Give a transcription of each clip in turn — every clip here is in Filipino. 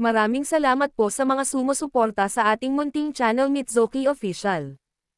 Maraming salamat po sa mga sumusuporta sa ating munting channel Mitsuki Official.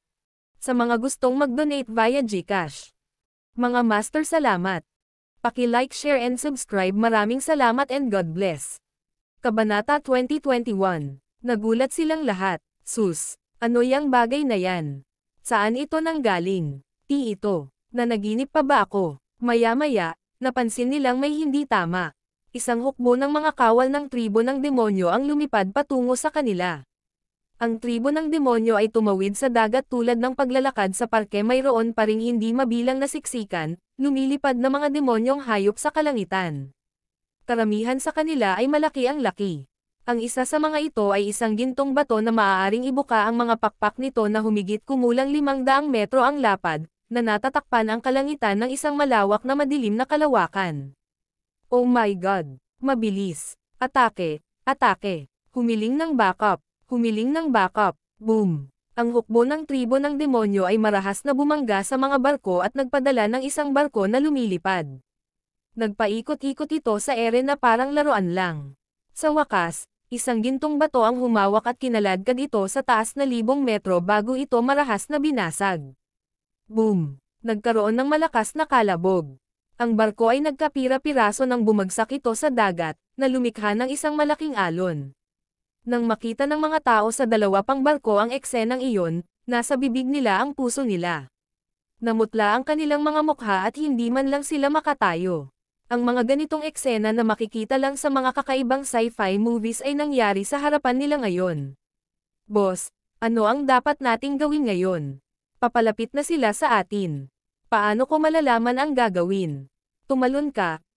Sa mga gustong mag-donate via GCash. Mga master, salamat. Paki-like, share and subscribe. Maraming salamat and God bless. Kabanata 2021. Nagulat silang lahat. Sus, ano yang bagay na yan? Saan ito nanggaling? Ti ito. Nanaginip pa ba ako? Maya-maya, napansin nilang may hindi tama. Isang hukbo ng mga kawal ng tribo ng demonyo ang lumipad patungo sa kanila. Ang tribo ng demonyo ay tumawid sa dagat tulad ng paglalakad sa parke. Mayroon pa ring hindi mabilang na siksikan, lumilipad na mga demonyong hayop sa kalangitan. Karamihan sa kanila ay malaki ang laki. Ang isa sa mga ito ay isang gintong bato na maaaring ibuka ang mga pakpak nito na humigit kumulang 500 metro ang lapad, na natatakpan ang kalangitan ng isang malawak na madilim na kalawakan. Oh my God! Mabilis! Atake! Atake! Humiling ng backup! Humiling ng backup! Boom! Ang hukbo ng tribo ng demonyo ay marahas na bumangga sa mga barko at nagpadala ng isang barko na lumilipad. Nagpaikot-ikot ito sa ere na parang laruan lang. Sa wakas, isang gintong bato ang humawak at kinaladkad ito sa taas na 1,000 metro bago ito marahas na binasag. Boom! Nagkaroon ng malakas na kalabog. Ang barko ay nagkapira-piraso nang bumagsak ito sa dagat, na lumikha ng isang malaking alon. Nang makita ng mga tao sa dalawa pang barko ang eksenang iyon, nasa bibig nila ang puso nila. Namutla ang kanilang mga mukha at hindi man lang sila makatayo. Ang mga ganitong eksena na makikita lang sa mga kakaibang sci-fi movies ay nangyari sa harapan nila ngayon. Boss, ano ang dapat nating gawin ngayon? Papalapit na sila sa atin. Paano ko malalaman ang gagawin? Tumalon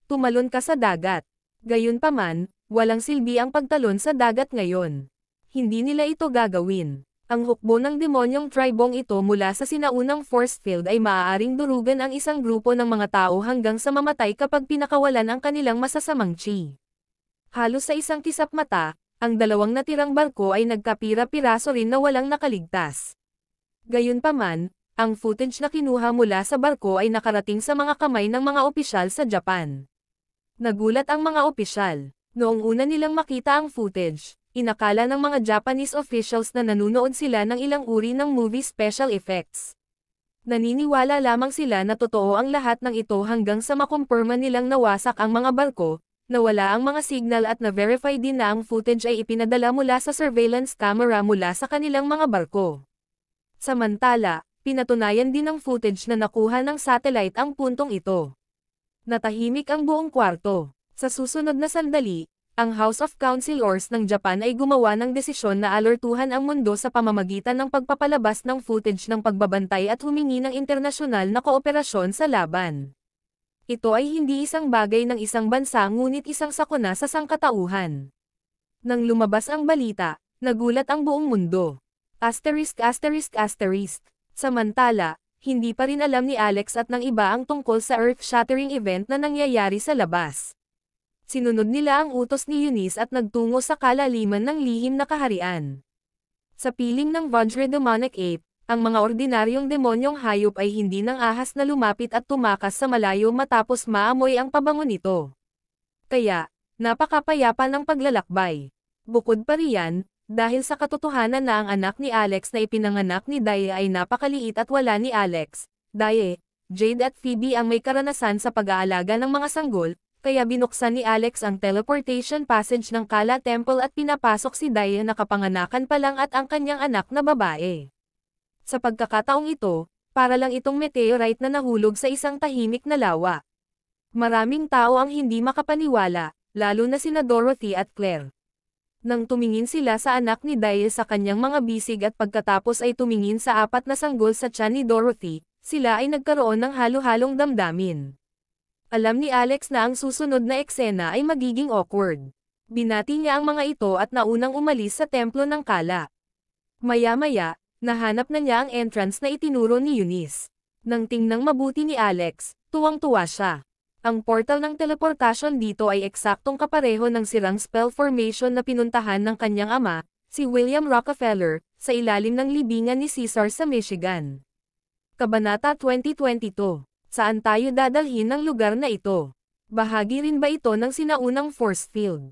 ka sa dagat. Gayunpaman, walang silbi ang pagtalon sa dagat ngayon. Hindi nila ito gagawin. Ang hukbo ng demonyong tribong ito mula sa sinaunang force field ay maaaring durugan ang isang grupo ng mga tao hanggang sa mamatay kapag pinakawalan ang kanilang masasamang chi. Halos sa isang kisap mata, ang dalawang natirang barko ay nagkapira-piraso rin na walang nakaligtas. Gayunpaman, ang footage na kinuha mula sa barko ay nakarating sa mga kamay ng mga opisyal sa Japan. Nagulat ang mga opisyal. Noong una nilang makita ang footage, inakala ng mga Japanese officials na nanunood sila ng ilang uri ng movie special effects. Naniniwala lamang sila na totoo ang lahat ng ito hanggang sa makumpirma nilang nawasak ang mga barko, nawala ang mga signal at na-verify din na ang footage ay ipinadala mula sa surveillance camera mula sa kanilang mga barko. Samantala, pinatunayan din ng footage na nakuha ng satellite ang puntong ito. Natahimik ang buong kwarto. Sa susunod na sandali, ang House of Councilors ng Japan ay gumawa ng desisyon na alertuhan ang mundo sa pamamagitan ng pagpapalabas ng footage ng pagbabantay at humingi ng internasyonal na kooperasyon sa laban. Ito ay hindi isang bagay ng isang bansa ngunit isang sakuna sa sangkatauhan. Nang lumabas ang balita, nagulat ang buong mundo. Asterisk. Samantala, hindi pa rin alam ni Alex at ng iba ang tungkol sa earth-shattering event na nangyayari sa labas. Sinunod nila ang utos ni Eunice at nagtungo sa kalaliman ng lihim na kaharian. Sa piling ng Vajra Demonic Ape, ang mga ordinaryong demonyong hayop ay hindi nang ahas na lumapit at tumakas sa malayo matapos maamoy ang pabango nito. Kaya, napakapayapa ng paglalakbay. Bukod pa riyan, dahil sa katotohanan na ang anak ni Alex na ipinanganak ni Daye ay napakaliit at wala ni Alex, Daye, Jade at Phoebe ang may karanasan sa pag-aalaga ng mga sanggol, kaya binuksan ni Alex ang teleportation passage ng Kala Temple at pinapasok si Daye na kapanganakan pa lang at ang kanyang anak na babae. Sa pagkakataong ito, para lang itong meteorite na nahulog sa isang tahimik na lawa. Maraming tao ang hindi makapaniwala, lalo na sina Dorothy at Claire. Nang tumingin sila sa anak ni Daye sa kanyang mga bisig at pagkatapos ay tumingin sa 4 na sanggol sa tiyan ni Dorothy, sila ay nagkaroon ng halo-halong damdamin. Alam ni Alex na ang susunod na eksena ay magiging awkward. Binati niya ang mga ito at naunang umalis sa templo ng Kala. Maya-maya, nahanap na niya ang entrance na itinuro ni Eunice. Nang tingnang mabuti ni Alex, tuwang-tuwa siya. Ang portal ng teleportasyon dito ay eksaktong kapareho ng sirang spell formation na pinuntahan ng kanyang ama, si William Rockefeller, sa ilalim ng libingan ni Caesar sa Michigan. Kabanata 2022. Saan tayo dadalhin ng lugar na ito? Bahagi rin ba ito ng sinaunang force field?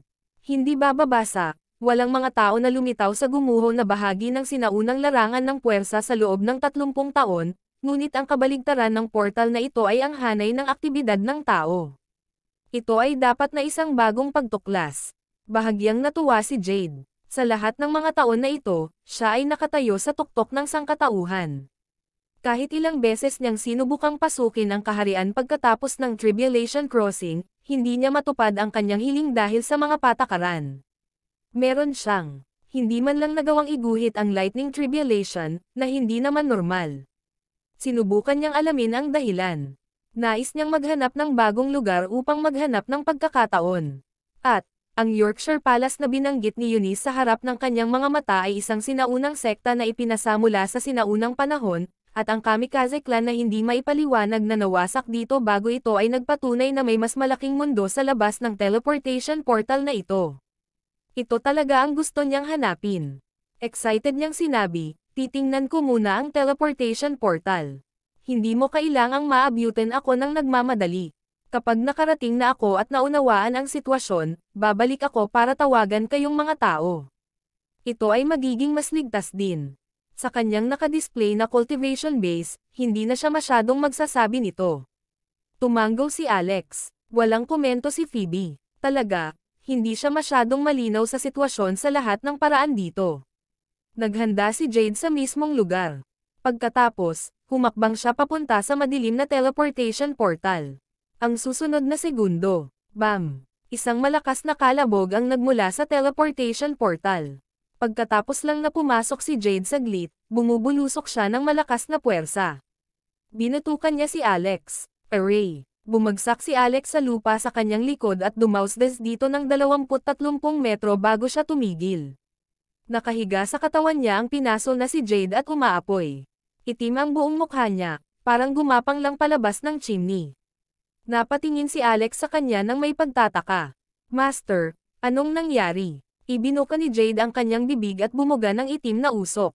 Hindi bababasa, walang mga tao na lumitaw sa gumuho na bahagi ng sinaunang larangan ng puwersa sa loob ng 30 taon, ngunit ang kabaligtaran ng portal na ito ay ang hanay ng aktibidad ng tao. Ito ay dapat na isang bagong pagtuklas. Bahagyang natuwa si Jade. Sa lahat ng mga taon na ito, siya ay nakatayo sa tuktok ng sangkatauhan. Kahit ilang beses niyang sinubukang pasukin ang kaharian pagkatapos ng Tribulation Crossing, hindi niya matupad ang kanyang hiling dahil sa mga patakaran. Meron siyang, hindi man lang nagawang iguhit ang Lightning Tribulation, na hindi naman normal. Sinubukan niyang alamin ang dahilan. Nais niyang maghanap ng bagong lugar upang maghanap ng pagkakataon. At, ang Yorkshire Palace na binanggit ni Eunice sa harap ng kanyang mga mata ay isang sinaunang sekta na ipinasa mula sa sinaunang panahon, at ang Kamikaze Clan na hindi maipaliwanag na nawasak dito bago ito ay nagpatunay na may mas malaking mundo sa labas ng teleportation portal na ito. Ito talaga ang gusto niyang hanapin. Excited niyang sinabi, titingnan ko muna ang teleportation portal. Hindi mo kailangang maabutin ako ng nagmamadali. Kapag nakarating na ako at naunawaan ang sitwasyon, babalik ako para tawagan kayong mga tao. Ito ay magiging mas ligtas din. Sa kanyang nakadisplay na cultivation base, hindi na siya masyadong magsasabi nito. Tumanggaw si Alex. Walang komento si Phoebe. Talaga, hindi siya masyadong malinaw sa sitwasyon sa lahat ng paraan dito. Naghanda si Jade sa mismong lugar. Pagkatapos, humakbang siya papunta sa madilim na teleportation portal. Ang susunod na segundo, bam! Isang malakas na kalabog ang nagmula sa teleportation portal. Pagkatapos lang na pumasok si Jade saglit, bumubulusok siya ng malakas na puwersa. Binutukan niya si Alex. Array. Bumagsak si Alex sa lupa sa kanyang likod at dumausdes dito ng 20-30 metro bago siya tumigil. Nakahiga sa katawan niya ang pinasol na si Jade at umaapoy. Itim ang buong mukha niya, parang gumapang lang palabas ng chimney. Napatingin si Alex sa kanya nang may pagtataka. Master, anong nangyari? Ibinuka ni Jade ang kanyang bibig at bumuga ng itim na usok.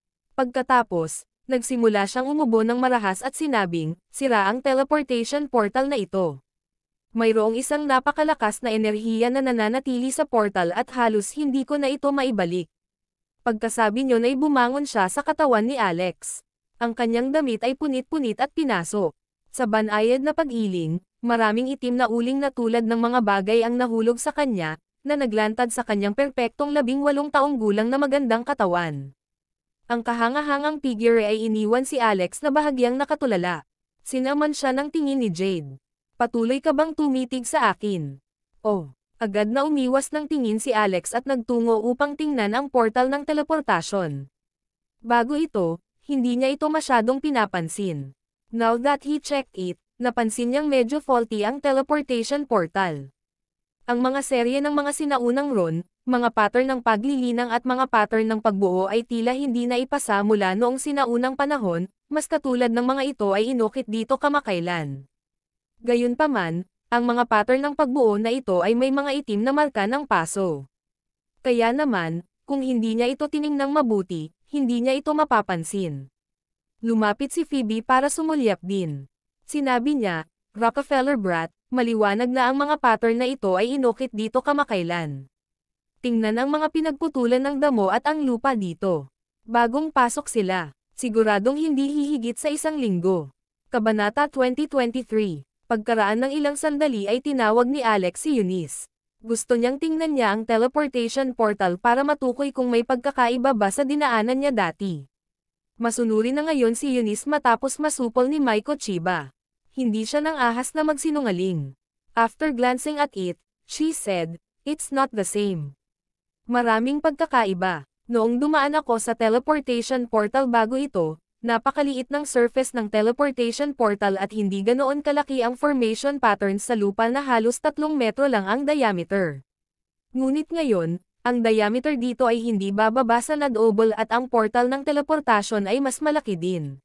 Pagkatapos, nagsimula siyang umubo ng marahas at sinabing, sira ang teleportation portal na ito. Mayroong isang napakalakas na enerhiya na nananatili sa portal at halos hindi ko na ito maibalik. Pagkasabi niyon ay bumangon siya sa katawan ni Alex. Ang kanyang damit ay punit-punit at pinaso. Sa banayad na pag-iling, maraming itim na uling na tulad ng mga bagay ang nahulog sa kanya, na naglantad sa kanyang perpektong 18 taong gulang na magandang katawan. Ang kahangahangang figure ay iniwan si Alex na bahagyang nakatulala. Sinaman siya ng tingin ni Jade. Patuloy ka bang tumitig sa akin? Oh, agad na umiwas ng tingin si Alex at nagtungo upang tingnan ang portal ng teleportasyon. Bago ito, hindi niya ito masyadong pinapansin. Now that he checked it, napansin niyang medyo faulty ang teleportation portal. Ang mga serye ng mga sinaunang ron, mga pattern ng paglilinang at mga pattern ng pagbuo ay tila hindi na ipasa mula noong sinaunang panahon, mas katulad ng mga ito ay inukit dito kamakailan. Gayunpaman, ang mga pattern ng pagbuo na ito ay may mga itim na marka ng paso. Kaya naman, kung hindi niya ito tiningnang mabuti, hindi niya ito mapapansin. Lumapit si Phoebe para sumulyap din. Sinabi niya, Rockefeller brat, maliwanag na ang mga pattern na ito ay inukit dito kamakailan. Tingnan ang mga pinagputulan ng damo at ang lupa dito. Bagong pasok sila. Siguradong hindi hihigit sa 1 linggo. Kabanata 2023. Pagkaraan ng ilang sandali ay tinawag ni Alex si Eunice. Gusto niyang tingnan niya ang teleportation portal para matukoy kung may pagkakaiba ba sa dinaanan niya dati. Masunuri na ngayon si Eunice matapos masupol ni Maiko Chiba. Hindi siya nang ahas na magsinungaling. After glancing at it, she said, "It's not the same." Maraming pagkakaiba. Noong dumaan ako sa teleportation portal bago ito, napakaliit ng surface ng teleportation portal at hindi ganoon kalaki ang formation patterns sa lupa na halos 3 metro lang ang diameter. Ngunit ngayon, ang diameter dito ay hindi bababa sa nad-oval at ang portal ng teleportasyon ay mas malaki din.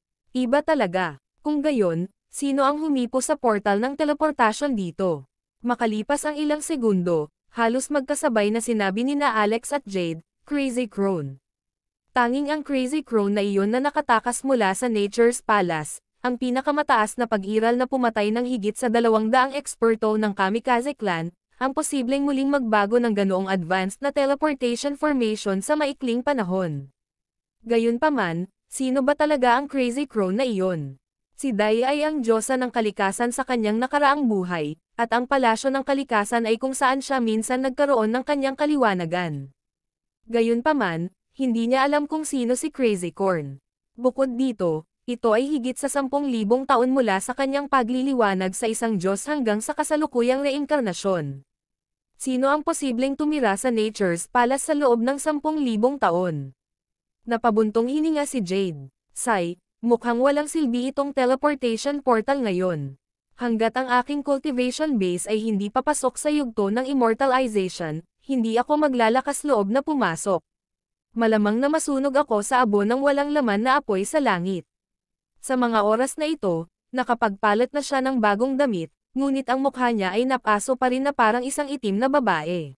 Iba talaga. Kung gayon, sino ang humipo sa portal ng teleportasyon dito? Makalipas ang ilang segundo, halos magkasabay na sinabi ni na Alex at Jade, Crazy Crone. Tanging ang Crazy Crone na iyon na nakatakas mula sa Nature's Palace, ang pinakamataas na pag-iral na pumatay ng higit sa 200 eksperto ng Kamikaze Clan, ang posibleng muling magbago ng ganoong advanced na teleportation formation sa maikling panahon. Gayunpaman, sino ba talaga ang Crazy Crone na iyon? Si Dai ay ang diyosa ng kalikasan sa kanyang nakaraang buhay, at ang palasyo ng kalikasan ay kung saan siya minsan nagkaroon ng kanyang kaliwanagan. Gayunpaman, hindi niya alam kung sino si Crazy Corn. Bukod dito, ito ay higit sa 10,000 taon mula sa kanyang pagliliwanag sa isang Diyos hanggang sa kasalukuyang reinkarnasyon. Sino ang posibleng tumira sa Nature's Palace sa loob ng 10,000 taon? Napabuntong hininga si Jade. Sai, mukhang walang silbi itong teleportation portal ngayon. Hanggat ang aking cultivation base ay hindi papasok sa yugto ng immortalization, hindi ako maglalakas loob na pumasok. Malamang na masunog ako sa abo ng walang laman na apoy sa langit. Sa mga oras na ito, nakapagpalit na siya ng bagong damit, ngunit ang mukha niya ay napaso pa rin na parang isang itim na babae.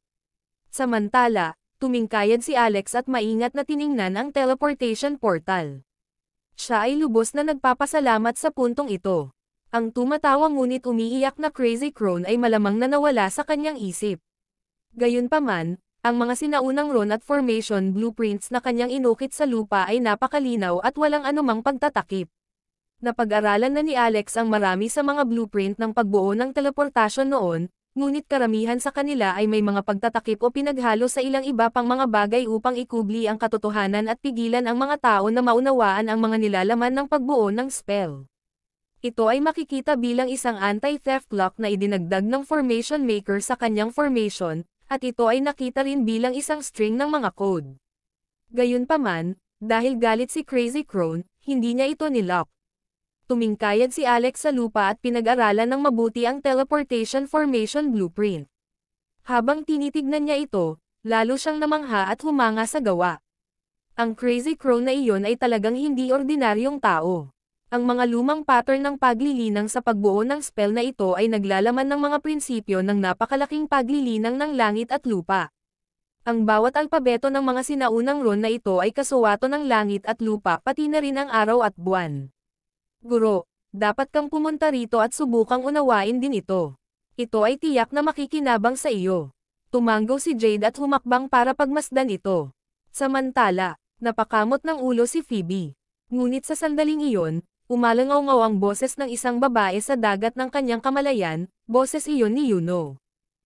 Samantala, tumingkayad si Alex at maingat na tiningnan ang teleportation portal. Siya ay lubos na nagpapasalamat sa puntong ito. Ang tumatawa ngunit umiiyak na Crazy Crone ay malamang na nawala sa kanyang isip. Gayunpaman, ang mga sinaunang rune at formation blueprints na kanyang inukit sa lupa ay napakalinaw at walang anumang pagtatakip. Napag-aralan na ni Alex ang marami sa mga blueprint ng pagbuo ng teleportasyon noon, ngunit karamihan sa kanila ay may mga pagtatakip o pinaghalo sa ilang iba pang mga bagay upang ikubli ang katotohanan at pigilan ang mga tao na maunawaan ang mga nilalaman ng pagbuo ng spell. Ito ay makikita bilang isang anti-theft lock na idinagdag ng formation maker sa kanyang formation, at ito ay nakita rin bilang isang string ng mga code. Gayunpaman, dahil galit si Crazy Crone, hindi niya ito nilock. Tumingkayad si Alex sa lupa at pinag-aralan ng mabuti ang teleportation formation blueprint. Habang tinitignan niya ito, lalo siyang namangha at humanga sa gawa. Ang Crazy Crone na iyon ay talagang hindi ordinaryong tao. Ang mga lumang pattern ng paglilinang sa pagbuo ng spell na ito ay naglalaman ng mga prinsipyo ng napakalaking paglilinang ng langit at lupa. Ang bawat alpabeto ng mga sinaunang rune na ito ay kasuwato ng langit at lupa pati na rin ang araw at buwan. Guro, dapat kang pumunta rito at subukang unawain din ito. Ito ay tiyak na makikinabang sa iyo. Tumanggaw si Jade at humakbang para pagmasdan ito. Samantala, napakamot ng ulo si Phoebe. Ngunit sa sandaling iyon, umalangaw-ngaw ang boses ng isang babae sa dagat ng kanyang kamalayan, boses iyon ni Yuno.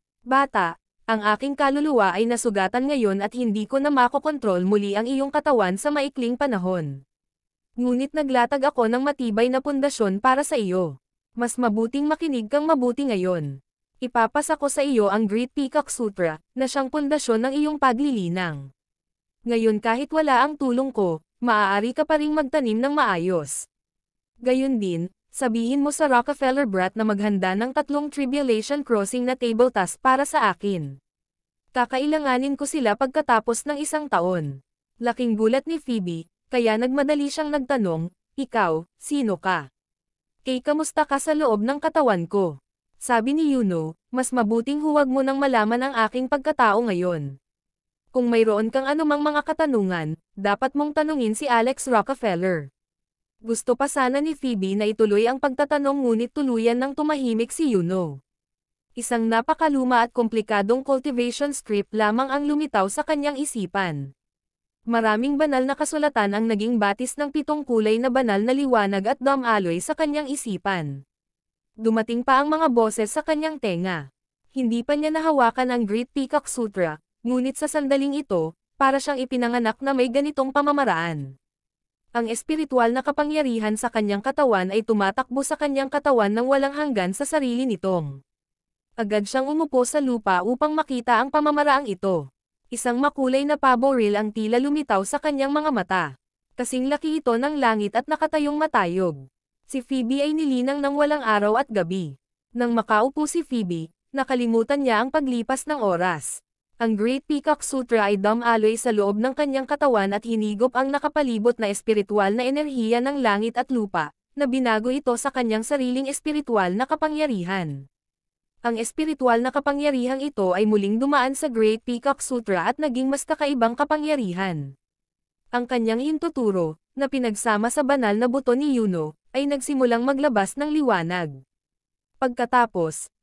Bata, ang aking kaluluwa ay nasugatan ngayon at hindi ko na makokontrol muli ang iyong katawan sa maikling panahon. Ngunit naglatag ako ng matibay na pundasyon para sa iyo. Mas mabuting makinig kang mabuti ngayon. Ipapasa ko sa iyo ang Great Peacock Sutra, na siyang pundasyon ng iyong paglilinang. Ngayon kahit wala ang tulong ko, maaari ka pa ring magtanim ng maayos. Gayon din, sabihin mo sa Rockefeller Brat na maghanda ng 3 Tribulation Crossing na table task para sa akin. Kakailanganin ko sila pagkatapos ng 1 taon. Laking gulat ni Phoebe, kaya nagmadali siyang nagtanong, ikaw, sino ka? Kay kamusta ka sa loob ng katawan ko? Sabi ni Yuno, mas mabuting huwag mo nang malaman ang aking pagkatao ngayon. Kung mayroon kang anumang mga katanungan, dapat mong tanungin si Alex Rockefeller. Gusto pa sana ni Phoebe na ituloy ang pagtatanong ngunit tuluyan nang tumahimik si Yuno. Isang napakaluma at komplikadong cultivation script lamang ang lumitaw sa kanyang isipan. Maraming banal na kasulatan ang naging batis ng 7 kulay na banal na liwanag at damaloy sa kanyang isipan. Dumating pa ang mga boses sa kanyang tenga. Hindi pa niya nahawakan ang Great Peacock Sutra, ngunit sa sandaling ito, para siyang ipinanganak na may ganitong pamamaraan. Ang espiritual na kapangyarihan sa kanyang katawan ay tumatakbo sa kanyang katawan nang walang hanggan sa sarili nitong. Agad siyang umupo sa lupa upang makita ang pamamaraang ito. Isang makulay na pabo reel ang tila lumitaw sa kanyang mga mata. Kasing laki ito ng langit at nakatayong matayog. Si Phoebe ay nilinang ng walang araw at gabi. Nang makaupo si Phoebe, nakalimutan niya ang paglipas ng oras. Ang Great Peacock Sutra ay damaloy sa loob ng kanyang katawan at hinigop ang nakapalibot na espiritual na enerhiya ng langit at lupa, na binago ito sa kanyang sariling espiritual na kapangyarihan. Ang espiritual na kapangyarihang ito ay muling dumaan sa Great Peacock Sutra at naging mas kakaibang kapangyarihan. Ang kanyang hintuturo, na pinagsama sa banal na buto ni Yuno, ay nagsimulang maglabas ng liwanag. Pagkatapos,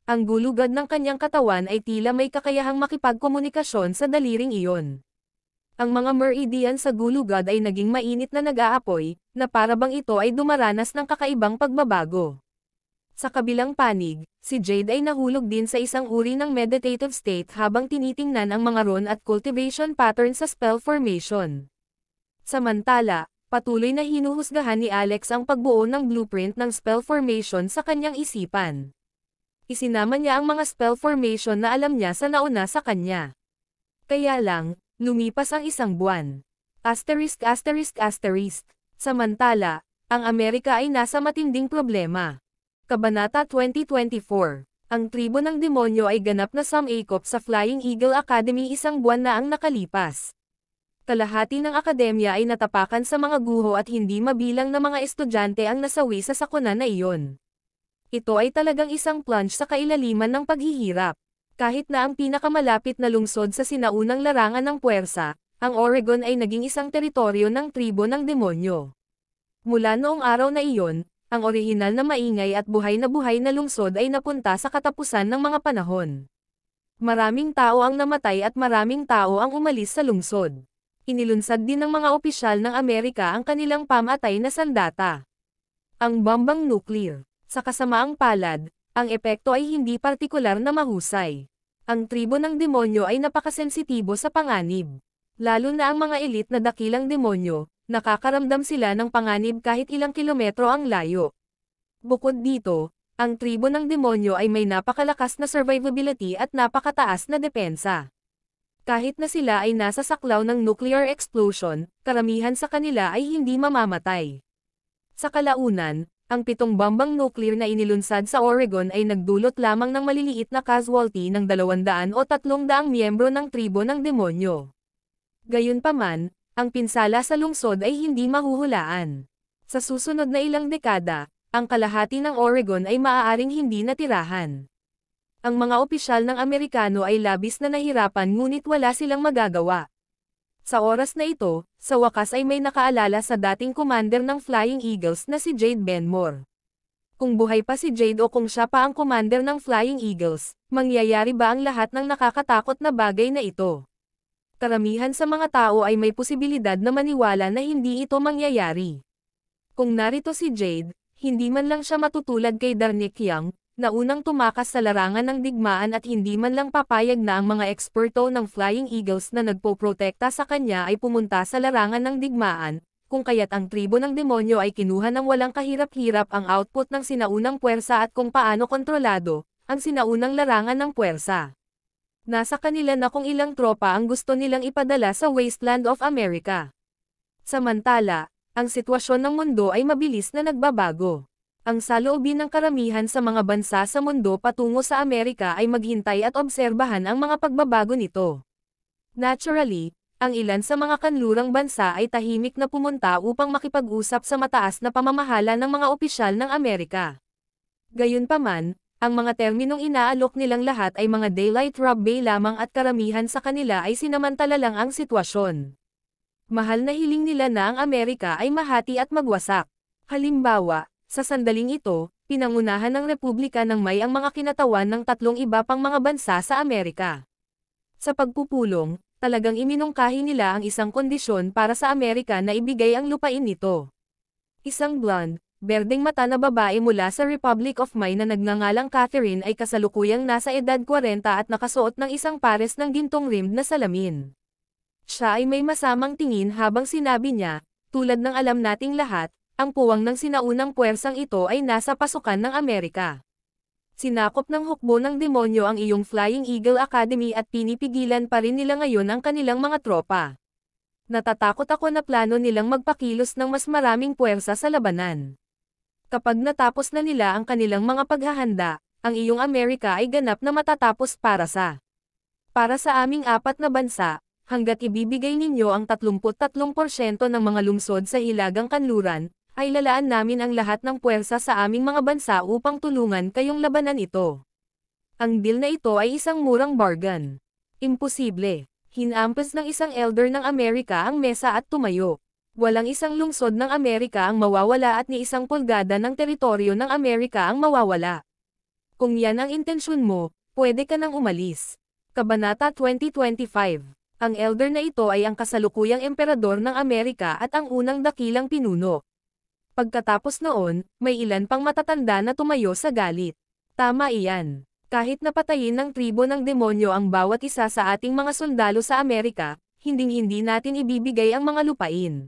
Ang gulugad ng kanyang katawan ay tila may kakayahang makipagkomunikasyon sa daliring iyon. Ang mga meridian sa gulugad ay naging mainit na nag-aapoy, na para bang ito ay dumaranas ng kakaibang pagbabago. Sa kabilang panig, si Jade ay nahulog din sa isang uri ng meditative state habang tinitingnan ang mga rune at cultivation pattern sa spell formation. Samantala, patuloy na hinuhusgahan ni Alex ang pagbuo ng blueprint ng spell formation sa kanyang isipan. Isinama niya ang mga spell formation na alam niya sa nauna sa kanya. Kaya lang, lumipas ang isang buwan. Asterisk. Samantala, ang Amerika ay nasa matinding problema. Kabanata 2024. Ang tribo ng demonyo ay ganap na sumakop sa Flying Eagle Academy isang buwan na ang nakalipas. Kalahati ng akademya ay natapakan sa mga guho at hindi mabilang na mga estudyante ang nasawi sa sakuna na iyon. Ito ay talagang isang plunge sa kailaliman ng paghihirap. Kahit na ang pinakamalapit na lungsod sa sinaunang larangan ng puwersa, ang Oregon ay naging isang teritoryo ng tribo ng demonyo. Mula noong araw na iyon, ang orihinal na maingay at buhay na lungsod ay napunta sa katapusan ng mga panahon. Maraming tao ang namatay at maraming tao ang umalis sa lungsod. Inilunsad din ng mga opisyal ng Amerika ang kanilang pamatay na sandata. Ang bombang nuclear. Sa kasamaang palad, ang epekto ay hindi partikular na mahusay. Ang tribo ng demonyo ay napakasensitibo sa panganib. Lalo na ang mga elite na dakilang demonyo, nakakaramdam sila ng panganib kahit ilang kilometro ang layo. Bukod dito, ang tribo ng demonyo ay may napakalakas na survivability at napakataas na depensa. Kahit na sila ay nasa saklaw ng nuclear explosion, karamihan sa kanila ay hindi mamamatay. Sa kalaunan, ang 7 bombang nuclear na inilunsad sa Oregon ay nagdulot lamang ng maliliit na casualty ng 200 o 300 miyembro ng tribo ng demonyo. Gayunpaman, ang pinsala sa lungsod ay hindi mahuhulaan. Sa susunod na ilang dekada, ang kalahati ng Oregon ay maaaring hindi natirahan. Ang mga opisyal ng Amerikano ay labis na nahirapan ngunit wala silang magagawa. Sa oras na ito, sa wakas ay may nakaalala sa dating commander ng Flying Eagles na si Jade Benmore. Kung buhay pa si Jade o kung siya pa ang commander ng Flying Eagles, mangyayari ba ang lahat ng nakakatakot na bagay na ito? Karamihan sa mga tao ay may posibilidad na maniwala na hindi ito mangyayari. Kung narito si Jade, hindi man lang siya matutulad kay Darnick Young, na unang tumakas sa larangan ng digmaan at hindi man lang papayag na ang mga eksperto ng Flying Eagles na nagpoprotekta sa kanya ay pumunta sa larangan ng digmaan, kung kaya't ang tribo ng demonyo ay kinuha ng walang kahirap-hirap ang output ng sinaunang puwersa at kung paano kontrolado, ang sinaunang larangan ng puwersa. Nasa kanila na kung ilang tropa ang gusto nilang ipadala sa wasteland of America. Samantala, ang sitwasyon ng mundo ay mabilis na nagbabago. Ang saloobin ng karamihan sa mga bansa sa mundo patungo sa Amerika ay maghintay at obserbahan ang mga pagbabago nito. Naturally, ang ilan sa mga kanlurang bansa ay tahimik na pumunta upang makipag-usap sa mataas na pamamahala ng mga opisyal ng Amerika. Gayunpaman, ang mga terminong inaalok nilang lahat ay mga daylight robbery lamang at karamihan sa kanila ay sinamantala lang ang sitwasyon. Mahal na hiling nila na ang Amerika ay mahati at magwasak. Halimbawa, sa sandaling ito, pinangunahan ng Republika ng May ang mga kinatawan ng 3 iba pang mga bansa sa Amerika. Sa pagpupulong, talagang iminungkahi nila ang isang kondisyon para sa Amerika na ibigay ang lupain nito. Isang blonde, berdeng mata na babae mula sa Republic of May na nagngangalang Catherine ay kasalukuyang nasa edad 40 at nakasuot ng isang pares ng gintong-rimmed na salamin. Siya ay may masamang tingin habang sinabi niya, tulad ng alam nating lahat, ang puwang ng sinaunang puwersang ito ay nasa pasukan ng Amerika. Sinakop ng hukbo ng demonyo ang iyong Flying Eagle Academy at pinipigilan pa rin nila ngayon ang kanilang mga tropa. Natatakot ako na plano nilang magpakilos ng mas maraming puwersa sa labanan. Kapag natapos na nila ang kanilang mga paghahanda, ang iyong Amerika ay ganap na matatapos para sa aming 4 na bansa, hanggat ibibigay ninyo ang 33% ng mga lungsod sa Hilagang Kanluran, ay lalaan namin ang lahat ng puwersa sa aming mga bansa upang tulungan kayong labanan ito. Ang deal na ito ay isang murang bargain. Imposible. Hinampas ng isang elder ng Amerika ang mesa at tumayo. Walang isang lungsod ng Amerika ang mawawala at ni isang pulgada ng teritoryo ng Amerika ang mawawala. Kung yan ang intensyon mo, pwede ka nang umalis. Kabanata 2025. Ang elder na ito ay ang kasalukuyang emperador ng Amerika at ang unang dakilang pinuno. Pagkatapos noon, may ilan pang matatanda na tumayo sa galit. Tama iyan. Kahit napatayin ng tribo ng demonyo ang bawat isa sa ating mga sundalo sa Amerika, hinding-hindi natin ibibigay ang mga lupain.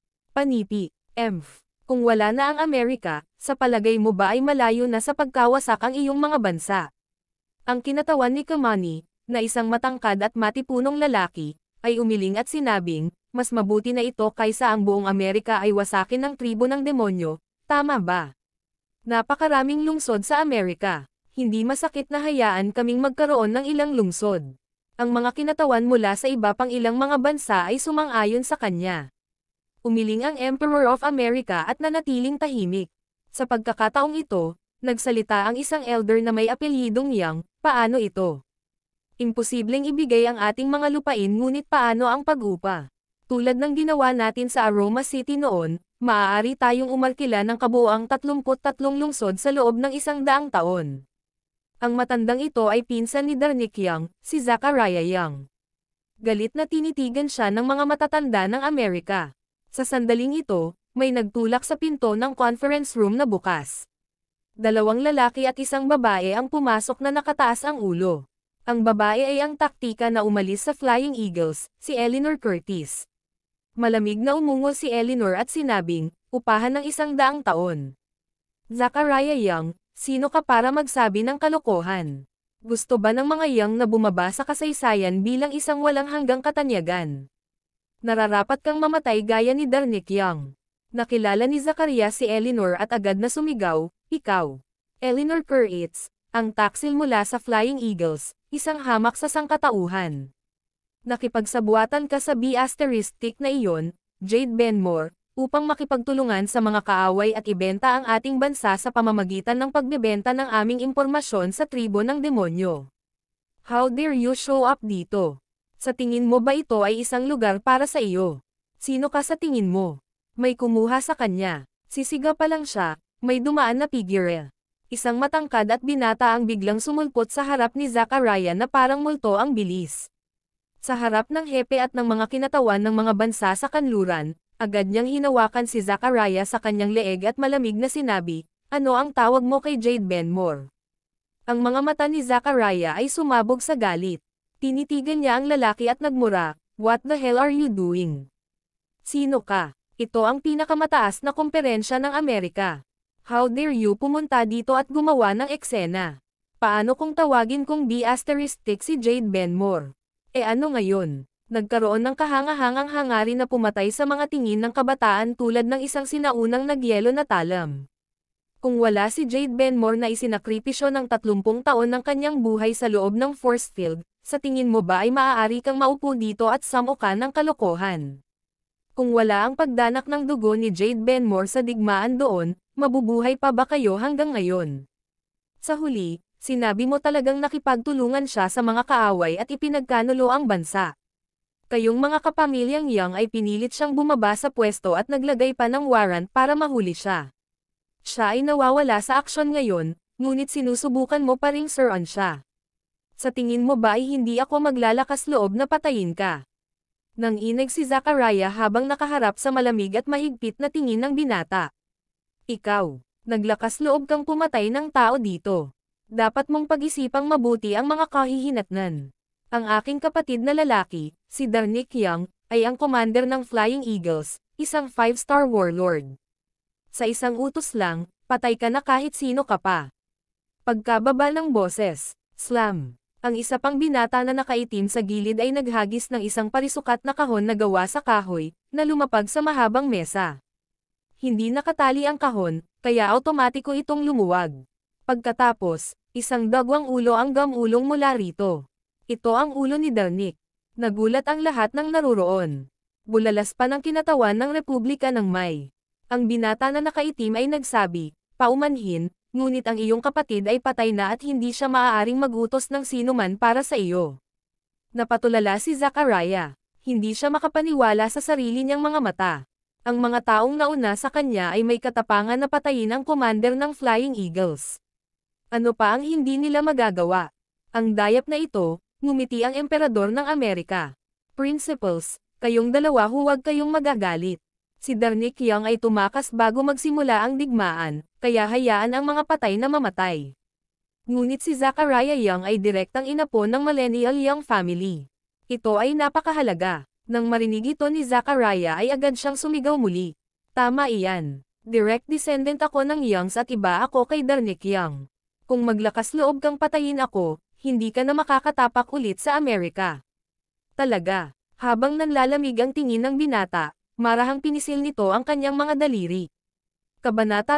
Panipi. Emph. Kung wala na ang Amerika, sa palagay mo ba ay malayo na sa pagkawasak ang iyong mga bansa? Ang kinatawan ni Kamani, na isang matangkad at matipunong lalaki, ay umiling at sinabing, mas mabuti na ito kaysa ang buong Amerika ay wasakin ng tribo ng demonyo, tama ba? Napakaraming lungsod sa Amerika. Hindi masakit na hayaan kaming magkaroon ng ilang lungsod. Ang mga kinatawan mula sa iba pang ilang mga bansa ay sumang-ayon sa kanya. Umiling ang Emperor of America at nanatiling tahimik. Sa pagkakataong ito, nagsalita ang isang elder na may apelyidong Yang, paano ito? Imposibleng ibigay ang ating mga lupain ngunit paano ang pag-upa? Tulad ng ginawa natin sa Aroma City noon, maaari tayong umarkila ng kabuuang 33 lungsod sa loob ng 100 taon. Ang matandang ito ay pinsan ni Darnik Yang, si Zachariah Yang. Galit na tinitigan siya ng mga matatanda ng Amerika. Sa sandaling ito, may nagtulak sa pinto ng conference room na bukas. 2 lalaki at isang babae ang pumasok na nakataas ang ulo. Ang babae ay ang taktika na umalis sa Flying Eagles, si Eleanor Curtis. Malamig na umungol si Eleanor at sinabing, upahan ng 100 taon. Zachariah Yang, sino ka para magsabi ng kalokohan? Gusto ba ng mga Yang na bumaba sa kasaysayan bilang isang walang hanggang katanyagan? Nararapat kang mamatay gaya ni Darnik Yang. Nakilala ni Zachariah si Eleanor at agad na sumigaw, ikaw. Eleanor Curtis, ang taksil mula sa Flying Eagles, isang hamak sa sangkatauhan. Nakipagsabuatan ka sa B** na iyon, Jade Benmore, upang makipagtulungan sa mga kaaway at ibenta ang ating bansa sa pamamagitan ng pagbebenta ng aming impormasyon sa tribo ng demonyo. How dare you show up dito? Sa tingin mo ba ito ay isang lugar para sa iyo? Sino ka sa tingin mo? May kumuha sa kanya. Sisiga pa lang siya, may dumaan na figure. Isang matangkad at binata ang biglang sumulpot sa harap ni Zachariah na parang multo ang bilis. Sa harap ng hepe at ng mga kinatawan ng mga bansa sa kanluran, agad niyang hinawakan si Zachariah sa kanyang leeg at malamig na sinabi, ano ang tawag mo kay Jade Benmore? Ang mga mata ni Zachariah ay sumabog sa galit. Tinitigan niya ang lalaki at nagmura, what the hell are you doing? Sino ka? Ito ang pinakamataas na komperensya ng Amerika. How dare you pumunta dito at gumawa ng eksena? Paano kung tawagin kong B** si Jade Benmore? Ano ngayon? Nagkaroon ng kahangahangang hangarin na pumatay sa mga tingin ng kabataan tulad ng isang sinaunang nagyelo na talam. Kung wala si Jade Benmore na isinakripisyo ng 30 taon ng kanyang buhay sa loob ng force field, sa tingin mo ba ay maaari kang maupo dito at samukan ng kalokohan? Kung wala ang pagdanak ng dugo ni Jade Benmore sa digmaan doon, mabubuhay pa ba kayo hanggang ngayon? Sa huli, sinabi mo talagang nakipagtulungan siya sa mga kaaway at ipinagkanulo ang bansa. Kayong mga kapamilyang Yang ay pinilit siyang bumaba sa pwesto at naglagay pa ng warrant para mahuli siya. Siya ay nawawala sa aksyon ngayon, ngunit sinusubukan mo pa ring suruan siya. Sa tingin mo ba ay hindi ako maglalakas loob na patayin ka? Nanginig si Zachariah habang nakaharap sa malamig at mahigpit na tingin ng binata. Ikaw, naglakas loob kang pumatay ng tao dito. Dapat mong pag-isipang mabuti ang mga kahihinatnan. Ang aking kapatid na lalaki, si Darnik Yang, ay ang commander ng Flying Eagles, isang 5-star warlord. Sa isang utos lang, patay ka na kahit sino ka pa. Pagkababa ng boses, slam. Ang isa pang binata na nakaitim sa gilid ay naghagis ng isang parisukat na kahon na gawa sa kahoy, na lumapag sa mahabang mesa. Hindi nakatali ang kahon, kaya automatiko itong lumuwag. Pagkatapos, isang dagwang ulo ang gamulong mula rito. Ito ang ulo ni Darnik. Nagulat ang lahat ng naruroon. Bulalas pa ng kinatawan ng Republika ng May. Ang binata na nakaitim ay nagsabi, paumanhin, ngunit ang iyong kapatid ay patay na at hindi siya maaaring magutos ng sinuman para sa iyo. Napatulala si Zachariah. Hindi siya makapaniwala sa sarili niyang mga mata. Ang mga taong nauna sa kanya ay may katapangan na patayin ang commander ng Flying Eagles. Ano pa ang hindi nila magagawa? Ang dayap na ito, ngumiti ang emperador ng Amerika. Principals, kayong dalawa huwag kayong magagalit. Si Darnik Young ay tumakas bago magsimula ang digmaan, kaya hayaan ang mga patay na mamatay. Ngunit si Zachariah Young ay direktang inapo ng millennial Young family. Ito ay napakahalaga. Nang marinig ito ni Zachariah ay agad siyang sumigaw muli. Tama iyan. Direct descendant ako ng Youngs at iba ako kay Darnik Young. Kung maglakas loob kang patayin ako, hindi ka na makakatapak ulit sa Amerika. Talaga. Habang nanlalamig ang tingin ng binata, marahang pinisil nito ang kanyang mga daliri. Kabanata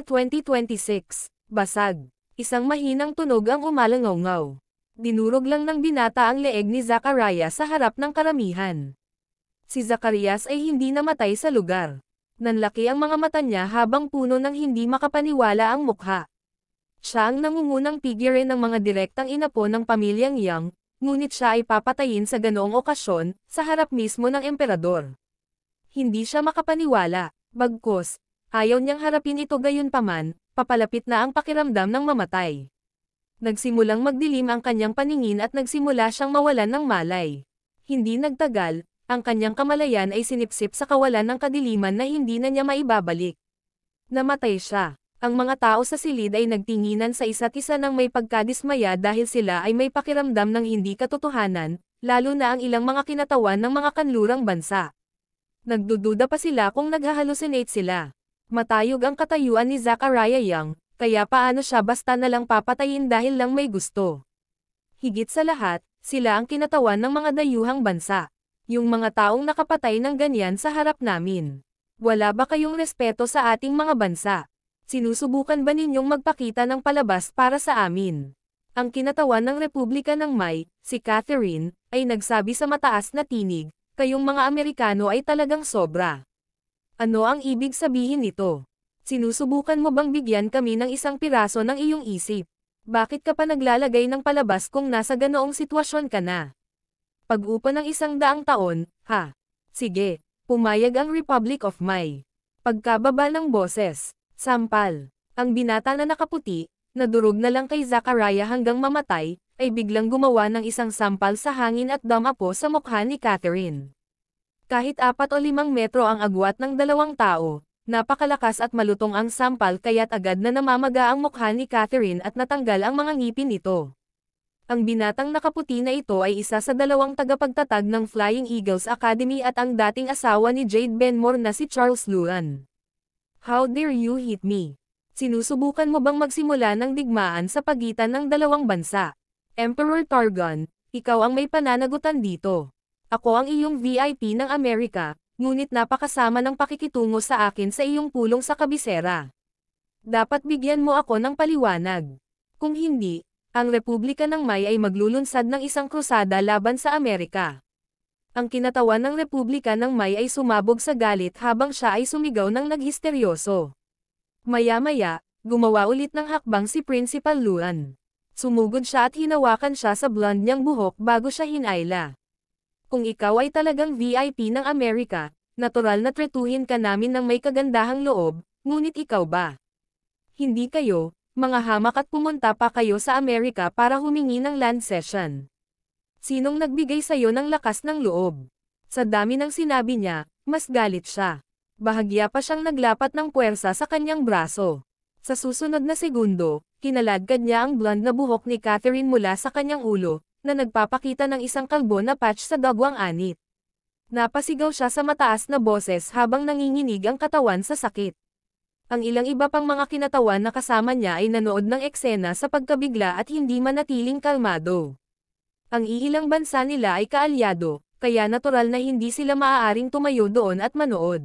2026. Basag. Isang mahinang tunog ang umalangaw-ngaw. Dinurog lang ng binata ang leeg ni Zachariah sa harap ng karamihan. Si Zacarias ay hindi namatay sa lugar. Nanlaki ang mga mata niya habang puno ng hindi makapaniwala ang mukha. Siya ang nangungunang figure ng mga direktang inapo ng pamilyang Young, ngunit siya ay papatayin sa ganoong okasyon, sa harap mismo ng emperador. Hindi siya makapaniwala, bagkus, ayaw niyang harapin ito gayunpaman, papalapit na ang pakiramdam ng mamatay. Nagsimulang magdilim ang kanyang paningin at nagsimula siyang mawalan ng malay. Hindi nagtagal, ang kanyang kamalayan ay sinipsip sa kawalan ng kadiliman na hindi na niya maibabalik. Namatay siya. Ang mga tao sa silid ay nagtinginan sa isa't isa ng may pagkadismaya dahil sila ay may pakiramdam ng hindi katotohanan, lalo na ang ilang mga kinatawan ng mga kanlurang bansa. Nagdududa pa sila kung naghahalusinate sila. Matayog ang katayuan ni Zachariah Young, kaya paano siya basta na lang papatayin dahil lang may gusto. Higit sa lahat, sila ang kinatawan ng mga dayuhang bansa. Yung mga taong nakapatay ng ganyan sa harap namin. Wala ba kayong respeto sa ating mga bansa? Sinusubukan ba ninyong magpakita ng palabas para sa amin? Ang kinatawan ng Republika ng May, si Catherine, ay nagsabi sa mataas na tinig, kayong mga Amerikano ay talagang sobra. Ano ang ibig sabihin nito? Sinusubukan mo bang bigyan kami ng isang piraso ng iyong isip? Bakit ka pa naglalagay ng palabas kung nasa ganoong sitwasyon ka na? Pag-upa ng 100 taon, ha? Sige, pumayag ang Republic of May. Pagkababa ng boses, sampal. Ang binata na nakaputi, nadurog na lang kay Zachariah hanggang mamatay, ay biglang gumawa ng isang sampal sa hangin at dumapo sa mukha ni Catherine. Kahit 4 o 5 metro ang agwat ng 2 tao, napakalakas at malutong ang sampal kaya't agad na namamaga ang mukha ni Catherine at natanggal ang mga ngipin nito. Ang binatang nakaputi na ito ay isa sa 2 tagapagtatag ng Flying Eagles Academy at ang dating asawa ni Jade Benmore na si Charles Luan. How dare you hit me? Sinusubukan mo bang magsimula ng digmaan sa pagitan ng 2 bansa? Emperor Targon, ikaw ang may pananagutan dito. Ako ang iyong VIP ng Amerika, ngunit napakasama ng pakikitungo sa akin sa iyong pulong sa kabisera. Dapat bigyan mo ako ng paliwanag. Kung hindi, ang Republika ng May ay maglulunsad ng isang krusada laban sa Amerika. Ang kinatawan ng Republika ng May ay sumabog sa galit habang siya ay sumigaw ng naghisteryoso. Maya-maya, gumawa ulit ng hakbang si Principal Luan. Sumugod siya at hinawakan siya sa blonde niyang buhok bago siya hinayla. Kung ikaw ay talagang VIP ng Amerika, natural na tretuhin ka namin ng may kagandahang loob, ngunit ikaw ba? Hindi kayo. Mga hamak at pumunta pa kayo sa Amerika para humingi ng land cession. Sinong nagbigay sa'yo ng lakas ng loob? Sa dami ng sinabi niya, mas galit siya. Bahagya pa siyang naglapat ng puwersa sa kanyang braso. Sa susunod na segundo, kinaladkad niya ang blonde na buhok ni Catherine mula sa kanyang ulo, na nagpapakita ng isang kalbo na patch sa dagwang anit. Napasigaw siya sa mataas na boses habang nanginginig ang katawan sa sakit. Ang ilang iba pang mga kinatawan na kasama niya ay nanood ng eksena sa pagkabigla at hindi manatiling kalmado. Ang iilang bansa nila ay kaalyado, kaya natural na hindi sila maaaring tumayo doon at manood.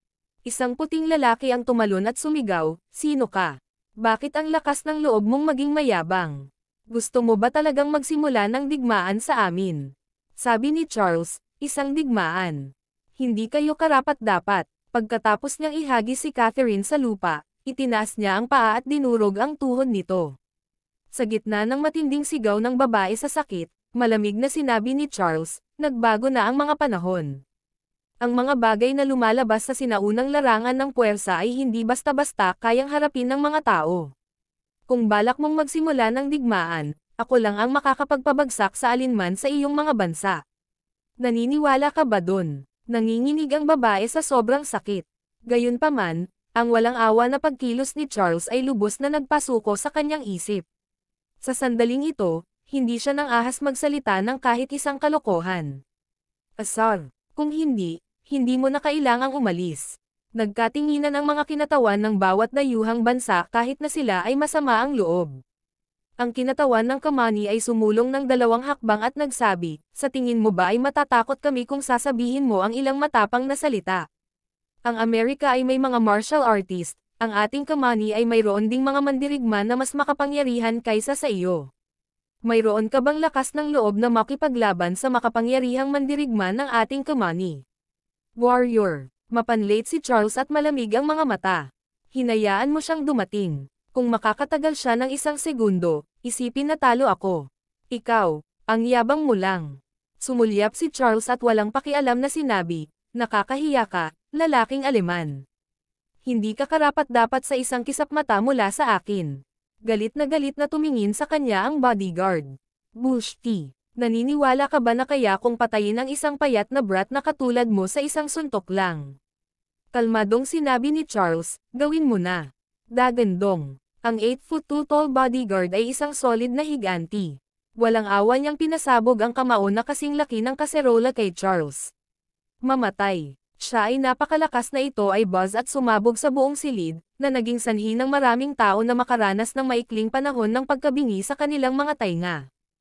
Isang puting lalaki ang tumalon at sumigaw, "Sino ka? Bakit ang lakas ng loob mong maging mayabang? Gusto mo ba talagang magsimula ng digmaan sa amin?" Sabi ni Charles, "Isang digmaan. Hindi kayo karapat-dapat." Pagkatapos niyang ihagis si Catherine sa lupa, itinaas niya ang paa at dinurog ang tuhod nito. Sa gitna ng matinding sigaw ng babae sa sakit, malamig na sinabi ni Charles, "Nagbago na ang mga panahon. Ang mga bagay na lumalabas sa sinaunang larangan ng puwersa ay hindi basta-basta kayang harapin ng mga tao. Kung balak mong magsimula ng digmaan, ako lang ang makakapagpabagsak sa alinman sa iyong mga bansa. Naniniwala ka ba dun? Nanginginig ang babae sa sobrang sakit. Gayunpaman, ang walang awa na pagkilos ni Charles ay lubos na nagpasuko sa kanyang isip. Sa sandaling ito, hindi siya nang ahas magsalita ng kahit isang kalokohan. Asar, kung hindi, hindi mo na kailangang umalis. Nagkatinginan ang mga kinatawan ng bawat dayuhang bansa kahit na sila ay masama ang loob. Ang kinatawan ng Kamani ay sumulong ng 2 hakbang at nagsabi, sa tingin mo ba ay matatakot kami kung sasabihin mo ang ilang matapang na salita? Ang Amerika ay may mga martial artist, ang ating Kamani ay mayroon ding mga mandirigma na mas makapangyarihan kaysa sa iyo. Mayroon ka bang lakas ng loob na makipaglaban sa makapangyarihang mandirigma ng ating Kamani? Warrior. Mapanlate si Charles at malamig ang mga mata. Hinayaan mo siyang dumating. Kung makakatagal siya ng 1 segundo, isipin na talo ako. Ikaw, ang yabang mo lang. Sumulyap si Charles at walang pakialam na sinabi, nakakahiya ka, lalaking Aleman. Hindi ka karapat-dapat sa isang kisap mata mula sa akin. Galit na tumingin sa kanya ang bodyguard. Bushti, naniniwala ka ba na kaya kung patayin ang isang payat na brat na katulad mo sa isang suntok lang? Kalmadong sinabi ni Charles, gawin mo na. Dagandong. Ang 8'2" tall bodyguard ay isang solid na higanti. Walang awa niyang pinasabog ang kamao na kasing laki ng kaserola kay Charles. Mamatay. Siya ay napakalakas na ito ay buzz at sumabog sa buong silid, na naging sanhi ng maraming tao na makaranas ng maikling panahon ng pagkabingi sa kanilang mga tainga.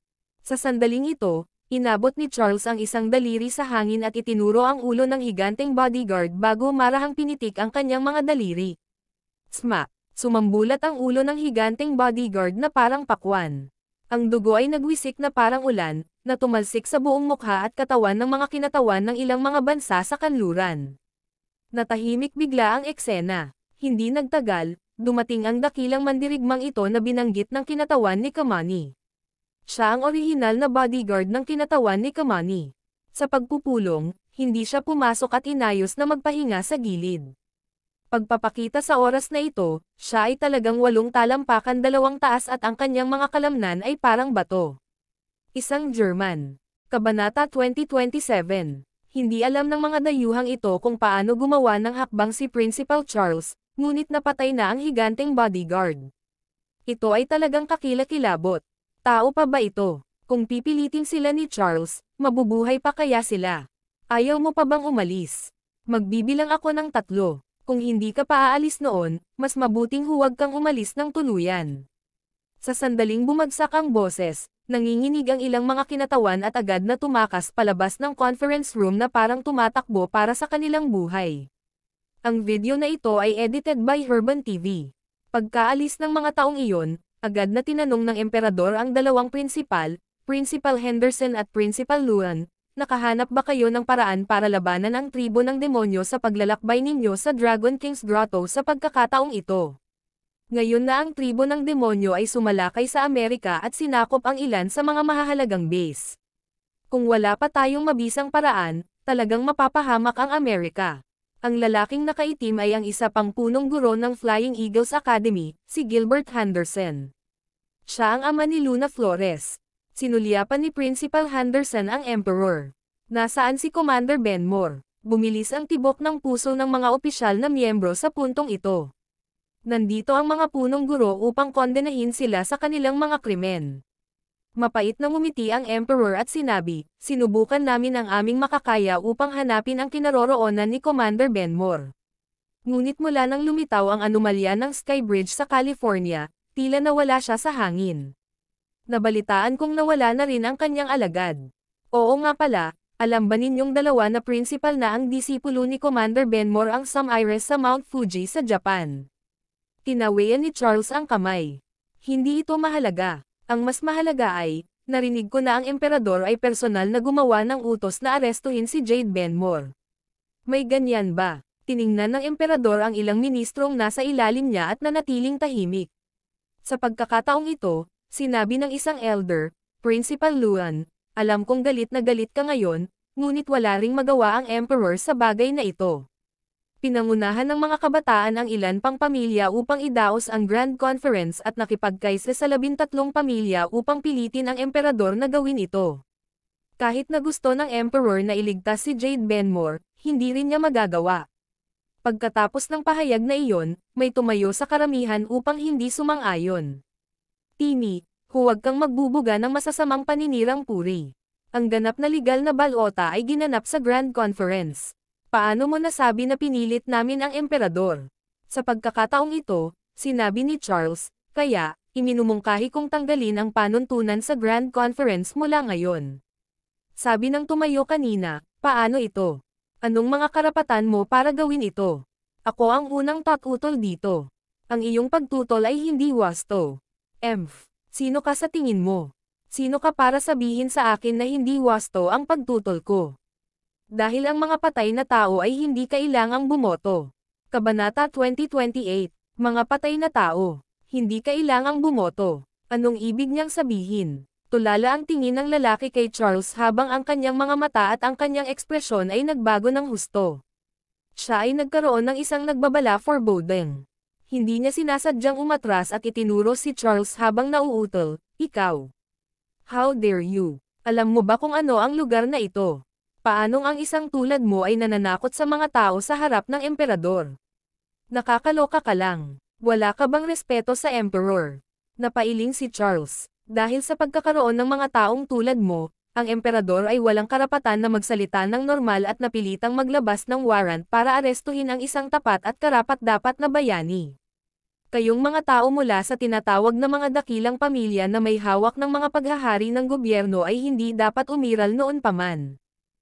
Sa sandaling ito, inabot ni Charles ang isang daliri sa hangin at itinuro ang ulo ng higanteng bodyguard bago marahang pinitik ang kanyang mga daliri. Smack! Sumambulat ang ulo ng higanteng bodyguard na parang pakwan. Ang dugo ay nagwisik na parang ulan, na tumalsik sa buong mukha at katawan ng mga kinatawan ng ilang mga bansa sa kanluran. Natahimik bigla ang eksena. Hindi nagtagal, dumating ang dakilang mandirigmang ito na binanggit ng kinatawan ni Kamani. Siya ang orihinal na bodyguard ng kinatawan ni Kamani. Sa pagpupulong, hindi siya pumasok at inayos na magpahinga sa gilid. Pagpapakita sa oras na ito, siya ay talagang 8 talampakan 2 taas at ang kanyang mga kalamnan ay parang bato. Isang German. Kabanata 2027. Hindi alam ng mga dayuhang ito kung paano gumawa ng hakbang si Principal Charles, ngunit napatay na ang higanteng bodyguard. Ito ay talagang kakilakilabot. Tao pa ba ito? Kung pipilitin sila ni Charles, mabubuhay pa kaya sila? Ayaw mo pa bang umalis? Magbibilang ako ng 3. Kung hindi ka pa aalis noon, mas mabuting huwag kang umalis ng tuluyan. Sa sandaling bumagsak ang boses, nanginginig ang ilang mga kinatawan at agad na tumakas palabas ng conference room na parang tumatakbo para sa kanilang buhay. Ang video na ito ay edited by Herban TV. Pagkaalis ng mga taong iyon, agad na tinanong ng emperador ang 2 prinsipal, Principal Henderson at Principal Luan, nakahanap ba kayo ng paraan para labanan ang tribo ng demonyo sa paglalakbay ninyo sa Dragon King's Grotto sa pagkakataong ito? Ngayon na ang tribo ng demonyo ay sumalakay sa Amerika at sinakop ang ilan sa mga mahahalagang base. Kung wala pa tayong mabisang paraan, talagang mapapahamak ang Amerika. Ang lalaking nakaitim ay ang isa pang punong guro ng Flying Eagles Academy, si Gilbert Henderson. Siya ang ama ni Luna Flores. Sinulyapan ni Principal Henderson ang Emperor. Nasaan si Commander Benmore? Bumilis ang tibok ng puso ng mga opisyal na miyembro sa puntong ito. Nandito ang mga punong guro upang kondenahin sila sa kanilang mga krimen. Mapait na ngumiti ang Emperor at sinabi, sinubukan namin ang aming makakaya upang hanapin ang kinaroroonan ni Commander Benmore. Ngunit mula nang lumitaw ang anomalya ng Skybridge sa California, tila nawala siya sa hangin. Nabalitaan kong nawala na rin ang kanyang alagad. Oo nga pala, alam ba ninyong 2 na principal na ang disipulo ni Commander Benmore ang Sam Iris sa Mount Fuji sa Japan? Tinawian ni Charles ang kamay. Hindi ito mahalaga. Ang mas mahalaga ay, narinig ko na ang emperador ay personal na gumawa ng utos na arestuhin si Jade Benmore. May ganyan ba? Tiningnan ng emperador ang ilang ministrong nasa ilalim niya at nanatiling tahimik. Sa pagkakataong ito, sinabi ng isang elder, Principal Luan, alam kong galit na galit ka ngayon, ngunit wala ring magawa ang emperor sa bagay na ito. Pinangunahan ng mga kabataan ang ilan pang pamilya upang idaos ang Grand Conference at nakipagkaisa sa 13 pamilya upang pilitin ang emperador na gawin ito. Kahit na gusto ng emperor na iligtas si Jade Benmore, hindi rin niya magagawa. Pagkatapos ng pahayag na iyon, may tumayo sa karamihan upang hindi sumang-ayon. Timmy, huwag kang magbubuga ng masasamang paninirang puri. Ang ganap na legal na balota ay ginanap sa Grand Conference. Paano mo nasabi na pinilit namin ang emperador? Sa pagkakataong ito, sinabi ni Charles, kaya, iminumungkahi kong tanggalin ang panuntunan sa Grand Conference mula ngayon. Sabi ng tumayo kanina, paano ito? Anong mga karapatan mo para gawin ito? Ako ang unang tatutol dito. Ang iyong pagtutol ay hindi wasto. Sino ka sa tingin mo? Sino ka para sabihin sa akin na hindi wasto ang pagtutol ko? Dahil ang mga patay na tao ay hindi kailangang bumoto. Kabanata 2028, mga patay na tao, hindi kailangang bumoto. Anong ibig niyang sabihin? Tulala ang tingin ng lalaki kay Charles habang ang kanyang mga mata at ang kanyang ekspresyon ay nagbago ng husto. Siya ay nagkaroon ng isang nagbabala foreboding. Hindi niya sinasadyang umatras at itinuro si Charles habang nauutol, ikaw. How dare you? Alam mo ba kung ano ang lugar na ito? Paanong ang isang tulad mo ay nananakot sa mga tao sa harap ng emperador? Nakakaloka ka lang. Wala ka bang respeto sa emperor? Napailing si Charles. Dahil sa pagkakaroon ng mga taong tulad mo, ang emperador ay walang karapatan na magsalita ng normal at napilitang maglabas ng warrant para arestuhin ang isang tapat at karapat-dapat na bayani. Kayong mga tao mula sa tinatawag na mga dakilang pamilya na may hawak ng mga paghahari ng gobyerno ay hindi dapat umiral noon pa man.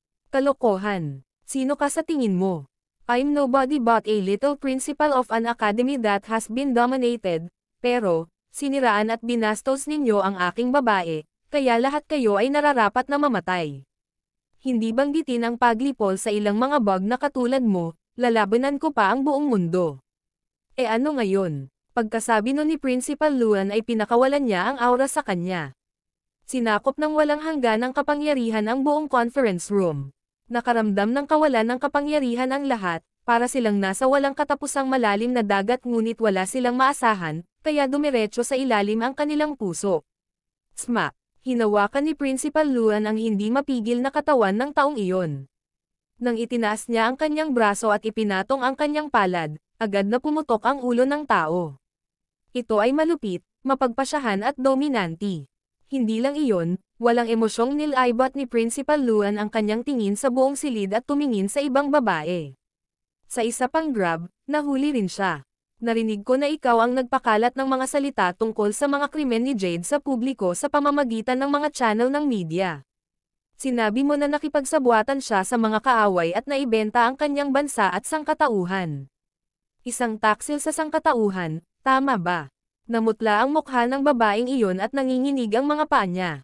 Kalokohan. Sino ka sa tingin mo? I'm nobody but a little principal of an academy that has been dominated, pero, siniraan at binastos ninyo ang aking babae, kaya lahat kayo ay nararapat na mamatay. Hindi banggitin ang paglipol sa ilang mga bug na katulad mo, lalabanan ko pa ang buong mundo. E ano ngayon? Pagkasabi no ni Principal Luan ay pinakawalan niya ang aura sa kanya. Sinakop ng walang hangganang kapangyarihan ang buong conference room. Nakaramdam ng kawalan ng kapangyarihan ang lahat, para silang nasa walang katapusang malalim na dagat ngunit wala silang maasahan, kaya dumiretso sa ilalim ang kanilang puso. Smack! Hinawakan ni Principal Luan ang hindi mapigil na katawan ng taong iyon. Nang itinaas niya ang kanyang braso at ipinatong ang kanyang palad, agad na pumutok ang ulo ng tao. Ito ay malupit, mapagpasyahan at dominanti. Hindi lang iyon, walang emosyong nilaibat ni Principal Luan ang kanyang tingin sa buong silid at tumingin sa ibang babae. Sa isa pang grab, nahuli rin siya. Narinig ko na ikaw ang nagpakalat ng mga salita tungkol sa mga krimen ni Jade sa publiko sa pamamagitan ng mga channel ng media. Sinabi mo na nakipagsabuatan siya sa mga kaaway at naibenta ang kanyang bansa at sangkatauhan. Isang taksil sa sangkatauhan, tama ba? Namutla ang mukha ng babaeng iyon at nanginginig ang mga paa niya.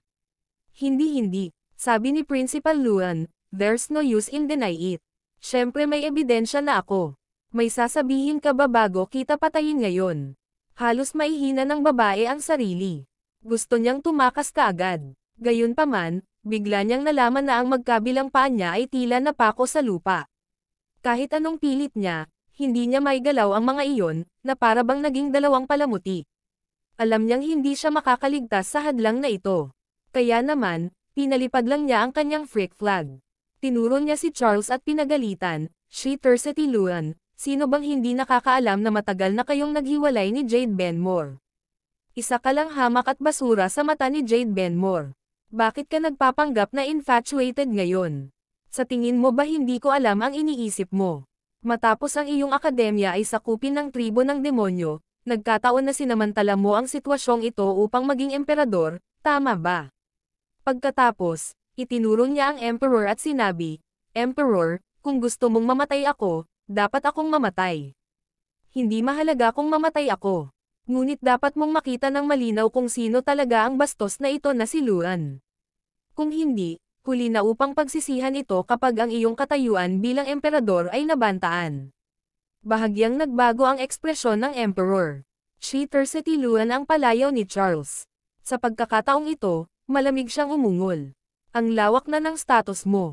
Hindi, sabi ni Principal Luan, there's no use in deny it. Siyempre may ebidensya na ako. May sasabihin ka ba bago kita patayin ngayon? Halos maihina ng babae ang sarili. Gusto niyang tumakas kaagad. Gayunpaman, bigla niyang nalaman na ang magkabilang paa niya ay tila napako sa lupa. Kahit anong pilit niya, hindi niya maigalaw ang mga iyon, na para bang naging dalawang palamuti. Alam niyang hindi siya makakaligtas sa hadlang na ito. Kaya naman, pinalipad lang niya ang kanyang freak flag. Tinuro niya si Charles at pinagalitan, "She Tercety Luan, sino bang hindi nakakaalam na matagal na kayong naghiwalay ni Jade Benmore? Isa ka lang hamak at basura sa mata ni Jade Benmore. Bakit ka nagpapanggap na infatuated ngayon? Sa tingin mo ba hindi ko alam ang iniisip mo? Matapos ang iyong akademya ay sakupin ng tribo ng demonyo, nagkataon na sinamantala mo ang sitwasyong ito upang maging emperador, tama ba?" Pagkatapos, itinuro niya ang emperor at sinabi, "Emperor, kung gusto mong mamatay ako, dapat akong mamatay. Hindi mahalaga kung mamatay ako. Ngunit dapat mong makita ng malinaw kung sino talaga ang bastos na ito na si Luan. Kung hindi, huli na upang pagsisihan ito kapag ang iyong katayuan bilang emperador ay nabantaan." Bahagyang nagbago ang ekspresyon ng emperor. She Tercety Luan ang palayaw ni Charles. Sa pagkakataong ito, malamig siyang umungol. Ang lawak na ng status mo.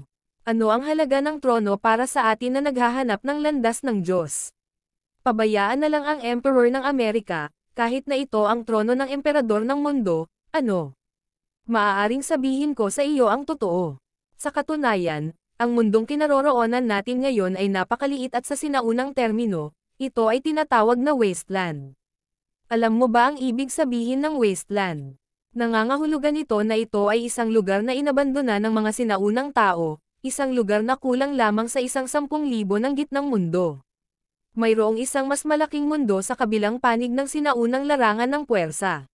Ano ang halaga ng trono para sa atin na naghahanap ng landas ng Diyos? Pabayaan na lang ang Emperor ng Amerika, kahit na ito ang trono ng emperador ng mundo, ano? Maaaring sabihin ko sa iyo ang totoo. Sa katunayan, ang mundong kinaroroonan natin ngayon ay napakaliit at sa sinaunang termino, ito ay tinatawag na wasteland. Alam mo ba ang ibig sabihin ng wasteland? Nangangahulugan ito na ito ay isang lugar na inabandona ng mga sinaunang tao, isang lugar na kulang lamang sa 10,000 ng gitnang mundo. Mayroong isang mas malaking mundo sa kabilang panig ng sinaunang larangan ng puwersa.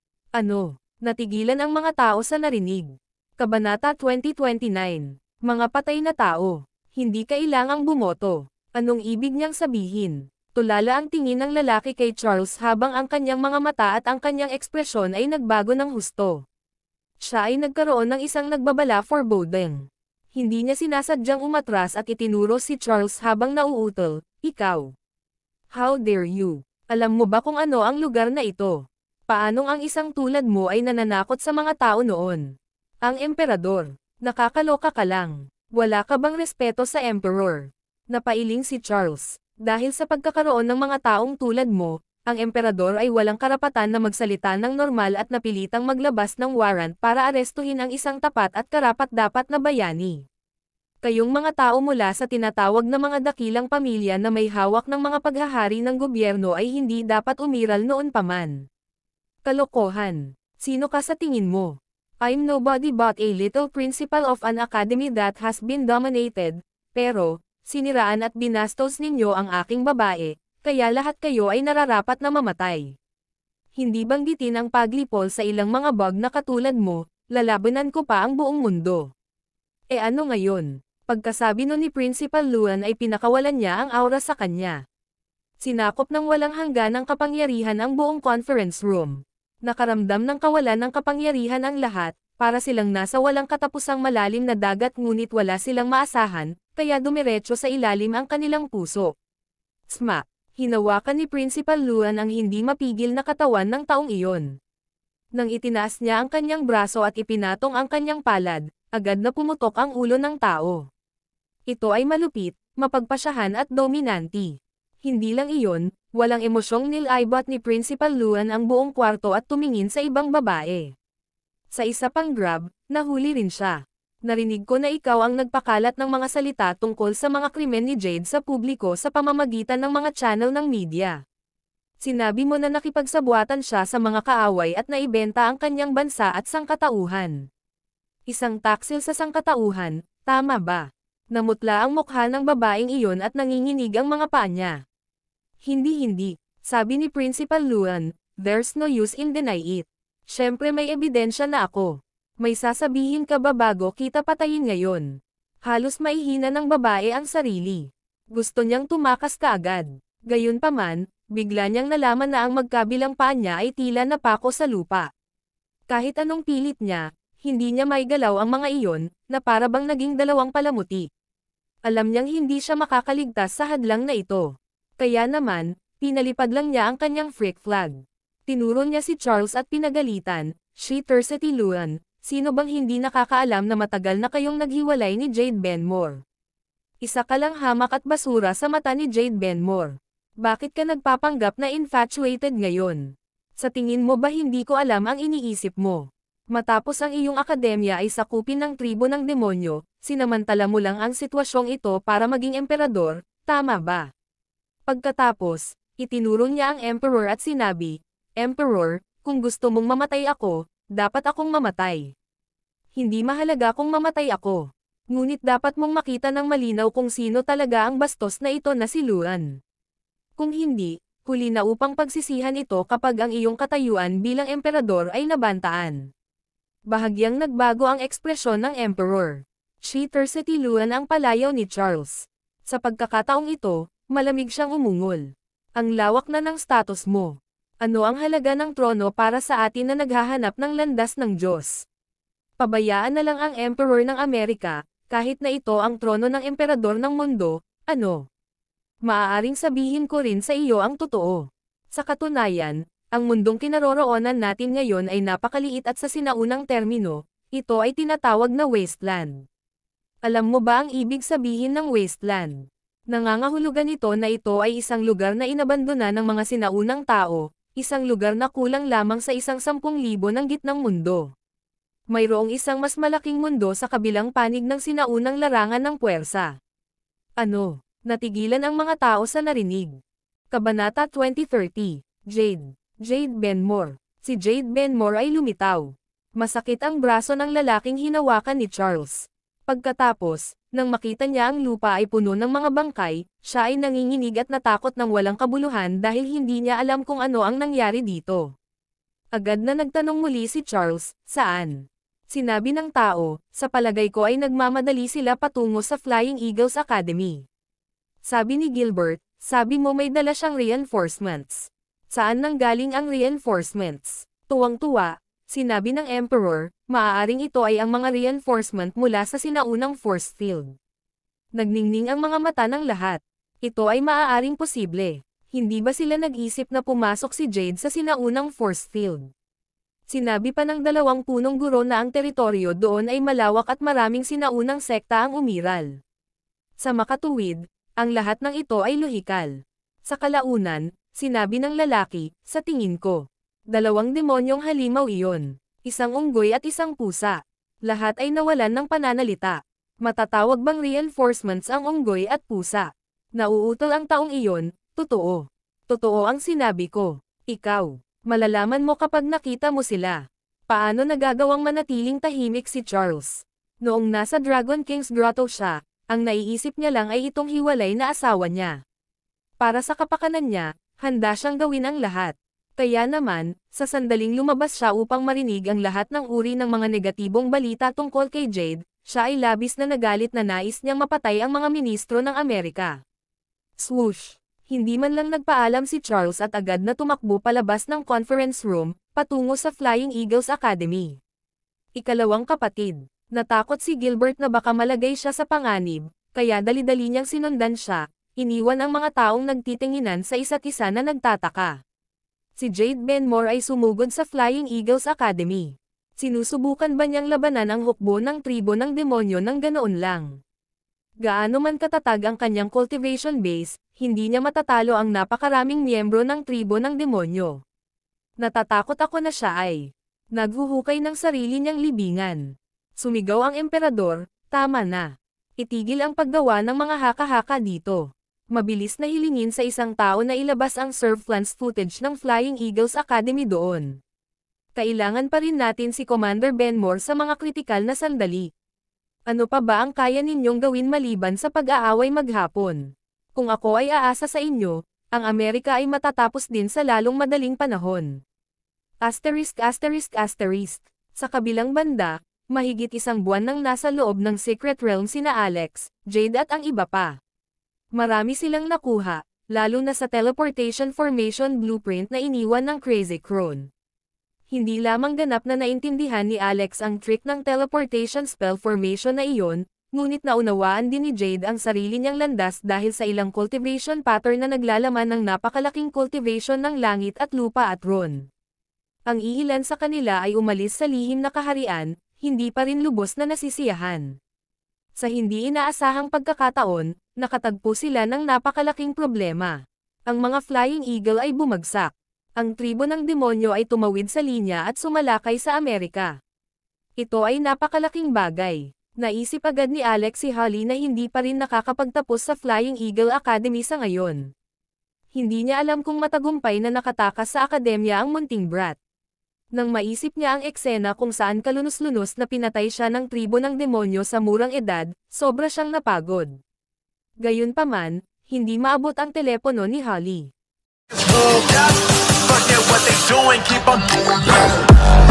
Ano? Natigilan ang mga tao sa narinig. Kabanata 2029. Mga patay na tao. Hindi kailangang bumoto. Anong ibig niyang sabihin? Tulala ang tingin ng lalaki kay Charles habang ang kanyang mga mata at ang kanyang ekspresyon ay nagbago ng husto. Siya ay nagkaroon ng isang nagbabala foreboding. Hindi niya sinasadyang umatras at itinuro si Charles habang nauutol. Ikaw. How dare you? Alam mo ba kung ano ang lugar na ito? Paanong ang isang tulad mo ay nananakot sa mga tao noon? Ang emperador. Nakakaloka ka lang. Wala ka bang respeto sa emperor? Napailing si Charles. Dahil sa pagkakaroon ng mga taong tulad mo, ang emperador ay walang karapatan na magsalita ng normal at napilitang maglabas ng warrant para arestuhin ang isang tapat at karapat-dapat na bayani. Kayong mga tao mula sa tinatawag na mga dakilang pamilya na may hawak ng mga paghahari ng gobyerno ay hindi dapat umiral noon pa man. Kalokohan. Sino ka sa tingin mo? I'm nobody but a little principal of an academy that has been dominated, pero, siniraan at binastos ninyo ang aking babae, kaya lahat kayo ay nararapat na mamatay. Hindi banggitin ang paglipol sa ilang mga bug na katulad mo, lalabanan ko pa ang buong mundo. E ano ngayon? Pagkasabi no ni Principal Luan ay pinakawalan niya ang aura sa kanya. Sinakop ng walang hangganang kapangyarihan ang buong conference room. Nakaramdam ng kawalan ng kapangyarihan ang lahat, para silang nasa walang katapusang malalim na dagat ngunit wala silang maasahan, kaya dumiretso sa ilalim ang kanilang puso. Smack! Hinawakan ni Principal Luan ang hindi mapigil na katawan ng taong iyon. Nang itinaas niya ang kanyang braso at ipinatong ang kanyang palad, agad na pumutok ang ulo ng tao. Ito ay malupit, mapagpasyahan at dominanti. Hindi lang iyon, walang emosyong nilaybot ni Principal Luan ang buong kwarto at tumingin sa ibang babae. Sa isa pang grab, nahuli rin siya. Narinig ko na ikaw ang nagpakalat ng mga salita tungkol sa mga krimen ni Jade sa publiko sa pamamagitan ng mga channel ng media. Sinabi mo na nakipagsabuatan siya sa mga kaaway at naibenta ang kanyang bansa at sangkatauhan. Isang taksil sa sangkatauhan, tama ba? Namutla ang mukha ng babaeng iyon at nanginginig ang mga paa niya. Hindi, sabi ni Principal Luan, there's no use in deny it. Siyempre may ebidensya na ako. May sasabihin ka ba bago kita patayin ngayon? Halos maihina ng babae ang sarili. Gusto niyang tumakas kaagad. Gayunpaman, bigla niyang nalaman na ang magkabilang paa niya ay tila napako sa lupa. Kahit anong pilit niya, hindi niya maigalaw ang mga iyon, na para bang naging dalawang palamuti. Alam niyang hindi siya makakaligtas sa hadlang na ito. Kaya naman, pinalipad lang niya ang kanyang freak flag. Tinuro niya si Charles at pinagalitan, "She Tercety Luan, sino bang hindi nakakaalam na matagal na kayong naghiwalay ni Jade Benmore? Isa ka lang hamak at basura sa mata ni Jade Benmore. Bakit ka nagpapanggap na infatuated ngayon? Sa tingin mo ba hindi ko alam ang iniisip mo? Matapos ang iyong akademya ay sakupin ng tribo ng demonyo, sinamantala mo lang ang sitwasyong ito para maging emperador, tama ba?" Pagkatapos, itinuro niya ang emperor at sinabi, "Emperor, kung gusto mong mamatay ako, dapat akong mamatay. Hindi mahalaga kung mamatay ako. Ngunit dapat mong makita ng malinaw kung sino talaga ang bastos na ito na si Luan. Kung hindi, huli na upang pagsisihan ito kapag ang iyong katayuan bilang emperador ay nabantaan." Bahagyang nagbago ang ekspresyon ng emperor. She Tercety Luan ang palayaw ni Charles. Sa pagkakataong ito, malamig siyang umungol. Ang lawak na ng status mo. Ano ang halaga ng trono para sa atin na naghahanap ng landas ng Diyos? Pabayaan na lang ang emperor ng Amerika, kahit na ito ang trono ng emperador ng mundo, ano? Maaaring sabihin ko rin sa iyo ang totoo. Sa katunayan, ang mundong kinaroroonan natin ngayon ay napakaliit at sa sinaunang termino, ito ay tinatawag na wasteland. Alam mo ba ang ibig sabihin ng wasteland? Nangangahulugan ito na ito ay isang lugar na inabandona ng mga sinaunang tao, isang lugar na kulang lamang sa isang 10,000 ng gitnang mundo. Mayroong isang mas malaking mundo sa kabilang panig ng sinaunang larangan ng puwersa. Ano? Natigilan ang mga tao sa narinig. Kabanata 2030, Jade. Jade Benmore. Si Jade Benmore ay lumitaw. Masakit ang braso ng lalaking hinawakan ni Charles. Pagkatapos, nang makita niya ang lupa ay puno ng mga bangkay, siya ay nanginginig at natakot ng walang kabuluhan dahil hindi niya alam kung ano ang nangyari dito. Agad na nagtanong muli si Charles, saan? Sinabi ng tao, sa palagay ko ay nagmamadali sila patungo sa Flying Eagles Academy. Sabi ni Gilbert, sabi mo may dala siyang reinforcements. Saan nanggaling ang reinforcements? Tuwang-tuwa, sinabi ng Emperor, maaaring ito ay ang mga reinforcement mula sa sinaunang force field. Nagningning ang mga mata ng lahat. Ito ay maaaring posible. Hindi ba sila nag-isip na pumasok si Jade sa sinaunang force field? Sinabi pa ng 2 punong guro na ang teritoryo doon ay malawak at maraming sinaunang sekta ang umiral. Sa makatuwid, ang lahat ng ito ay lohikal. Sa kalaunan, sinabi ng lalaki, sa tingin ko, 2 demonyong halimaw iyon, isang unggoy at isang pusa. Lahat ay nawalan ng pananalita. Matatawag bang reinforcements ang unggoy at pusa? Nauutol ang taong iyon, totoo. Totoo ang sinabi ko. Ikaw, malalaman mo kapag nakita mo sila. Paano nagagawang manatiling tahimik si Charles? Noong nasa Dragon King's Grotto siya, ang naiisip niya lang ay itong hiwalay na asawa niya. Para sa kapakanan niya, handa siyang gawin ang lahat. Kaya naman, sa sandaling lumabas siya upang marinig ang lahat ng uri ng mga negatibong balita tungkol kay Jade, siya ay labis na nagalit na nais niyang mapatay ang mga ministro ng Amerika. Swoosh! Hindi man lang nagpaalam si Charles at agad na tumakbo palabas ng conference room, patungo sa Flying Eagles Academy. Ikalawang kapatid. Natakot si Gilbert na baka malagay siya sa panganib, kaya dali-dali niyang sinundan siya, iniwan ang mga taong nagtitinginan sa isa't isa na nagtataka. Si Jade Benmore ay sumugod sa Flying Eagles Academy. Sinusubukan ba niyang labanan ang hukbo ng tribo ng demonyo ng ganoon lang? Gaano man katatag ang kanyang cultivation base, hindi niya matatalo ang napakaraming miyembro ng tribo ng demonyo. Natatakot ako na siya ay naghuhukay ng sarili niyang libingan. Sumigaw ang emperador, tama na. Itigil ang paggawa ng mga haka-haka dito. Mabilis na hilingin sa isang tao na ilabas ang surveillance footage ng Flying Eagles Academy doon. Kailangan pa rin natin si Commander Benmore sa mga kritikal na sandali. Ano pa ba ang kaya ninyong gawin maliban sa pag-aaway maghapon? Kung ako ay aasa sa inyo, ang Amerika ay matatapos din sa lalong madaling panahon. Asterisk. Sa kabilang banda, mahigit 1 buwan nang nasa loob ng Secret Realm sina Alex, Jade at ang iba pa. Marami silang nakuha, lalo na sa teleportation formation blueprint na iniwan ng Crazy Crone. Hindi lamang ganap na naintindihan ni Alex ang trick ng teleportation spell formation na iyon, ngunit naunawaan din ni Jade ang sarili niyang landas dahil sa ilang cultivation pattern na naglalaman ng napakalaking cultivation ng langit at lupa at Ron. Ang iilan sa kanila ay umalis sa lihim na kaharian, hindi pa rin lubos na nasisiyahan. Sa hindi inaasahang pagkakataon, nakatagpo sila ng napakalaking problema. Ang mga Flying Eagle ay bumagsak. Ang tribo ng demonyo ay tumawid sa linya at sumalakay sa Amerika. Ito ay napakalaking bagay. Naisip agad ni Alex si Holly na hindi pa rin nakakapagtapos sa Flying Eagle Academy sa ngayon. Hindi niya alam kung matagumpay na nakatakas sa akademya ang munting brat. Nang maisip niya ang eksena kung saan kalunos-lunos na pinatay siya ng tribo ng demonyo sa murang edad, sobra siyang napagod. Gayunpaman, hindi maabot ang telepono ni Holly.